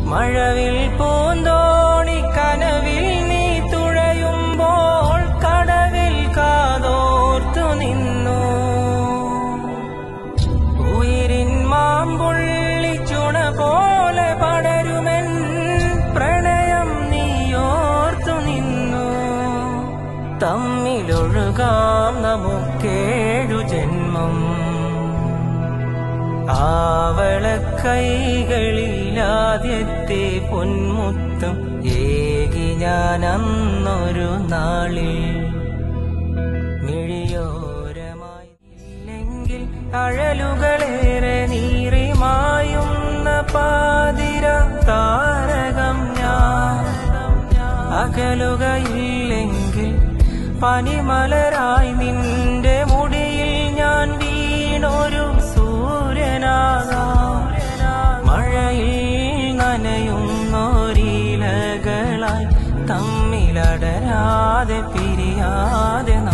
മഴവിൽ പൂന്തോണി കനവിൽ നീ തുഴയുമ്പോൾ കടവിൽ കാതോർത്തു നിന്നു. ഉയിരിൻ മാമ്പുള്ളി ചുണ പോലെ പടരുമെൻ പ്രണയം നീയോർത്തു നിന്നു. തമ്മിലൊഴുകാം നമുക്കേഴു ജന്മം, ആവളക്കൈകളിലാദ്യത്തെ പൊന്മുത്തം ഏകി ഞാനന്നൊരു നാളിൽ. മിഴിയോരമായി ഇല്ലെങ്കിൽ അഴലുകളേറെ നീറിമായുന്ന പാതിര താരകം ഞാൻ. അകലുകയില്ലെങ്കിൽ പനിമലരായി നിന്റെ മുടിയിൽ ഞാൻ വീണൊരു സൂര്യനാകാം. മഴയിൽ നനയുന്നോരീലകളായി തമ്മിലടരാതെ പിരിയാതെ